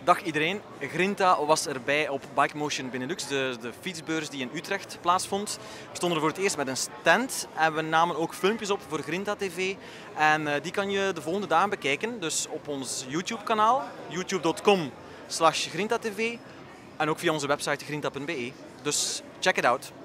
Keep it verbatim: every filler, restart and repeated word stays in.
Dag iedereen, Grinta was erbij op Bike Motion Benelux, de, de fietsbeurs die in Utrecht plaatsvond. We stonden er voor het eerst met een stand en we namen ook filmpjes op voor Grinta T V. En uh, die kan je de volgende dagen bekijken, dus op ons YouTube kanaal, youtube punt com slash grintatv en ook via onze website grinta punt be. Dus check it out.